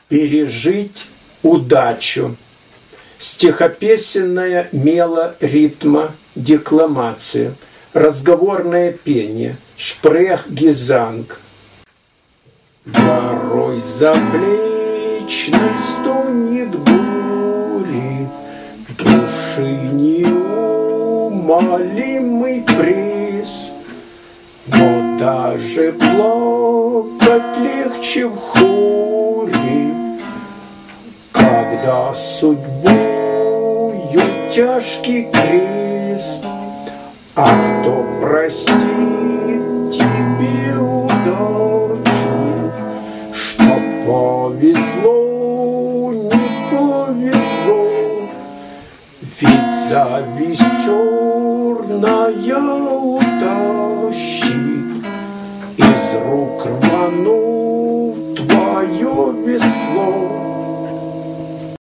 Пережить удачу. Стихопесенная мелоритма декламация. Разговорное пение. Sprechgesang. Горой заплечной стонет горе, души неумолимый пресс. Но даже плакать легче в хоре, когда судьбою тяжкий крест. А кто простит тебе удачу, что повезло, не повезло? Ведь зависть чёрная утащит из рук рванув твоё весло.